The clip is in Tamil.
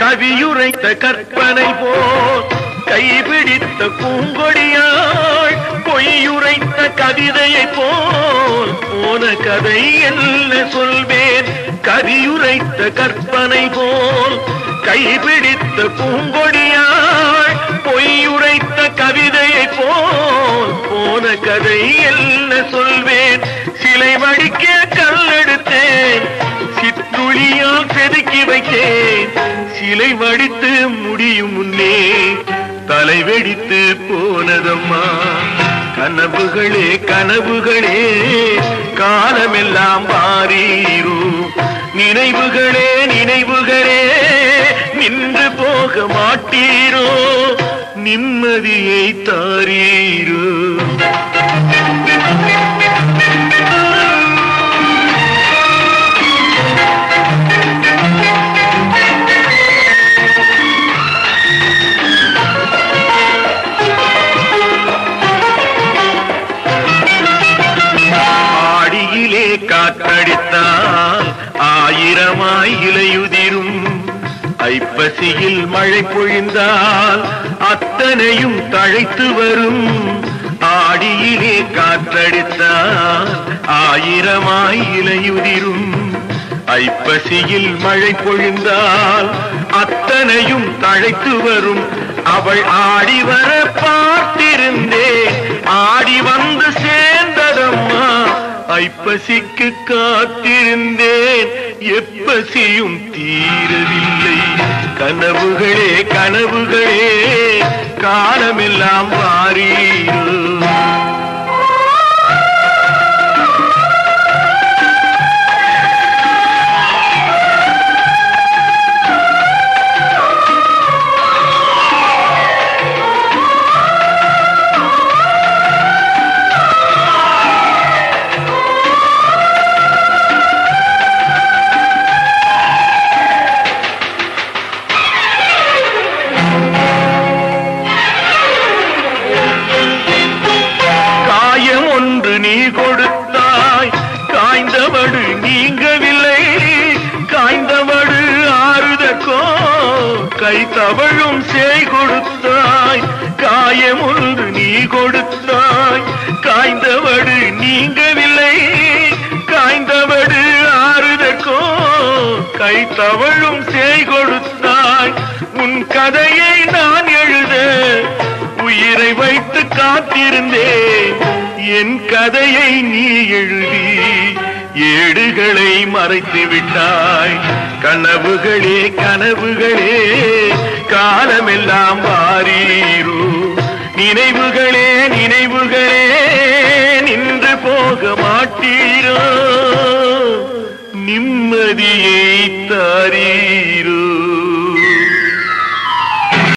கவியுரைத்த கற்பனை போல் கைபிடித்த பூங்கொடியாள் பொய்யுரைத்த கவிதையை போல் போன கதை என்ன சொல்வேன். கவியுரைத்த கற்பனை போல் கைபிடித்த பூங்கொடியாள் பொய்யுரைத்த கவிதையை போல் போன கதை என்ன சொல்வேன். சிலை வடிக்க கல்லெடுத்தேன், சிற்றுளியால் செதுக்கி வைத்தேன். சிலை வடித்து முடியும் முன்னே தலை வெடித்து போனதம்மா. கனவுகளே கனவுகளே காலமெல்லாம் வாரீரோ. நினைவுகளே நினைவுகளே நின்று போக மாட்டீரோ. நிம்மதியை தாரீரோ. காற்றடித்தால் ஆயிரமாய் இலையுதிரும். ஐப்பசியில் மழை பொழிந்தால் அத்தனையும் தழைத்து வரும். ஆடியிலே காற்றடித்தால் ஆயிரமாய் இலையுதிரும். ஐப்பசியில் மழை பொழிந்தால் அத்தனையும் தழைத்து வரும். அவள் ஆடி வர பார்த்திருந்தேன், ஆடி வந்து சேர்ந்ததம்மா. ஐப்பசிக்கு காத்திருந்தேன், எப்பசியும் தீரவில்லை. கனவுகளே கனவுகளே காலமெல்லாம் வாரீரோ. நீ கொடுத்தாய், காய்ந்தவடு நீங்கவில்லை. காய்ந்தவடு ஆறுதற்கோ கை தவழும் சேய் கொடுத்தாய். காயம் ஒன்று நீ கொடுத்தாய், காய்ந்தவடு நீங்கவில்லை. காய்ந்தவடு ஆறுதற்கோ கை தவழும் சேய் கொடுத்தாய். உன் கதையை நான் எழுத உயிரை வைத்து காத்திருந்தேன். என் கதையை நீ எழுதி ஏடுகளை மறைத்து விட்டாய். கனவுகளே கனவுகளே காலமெல்லாம் வாரீரோ. நினைவுகளே நினைவுகளே நின்று போக மாட்டீரோ. நிம்மதியை தாரீரோ.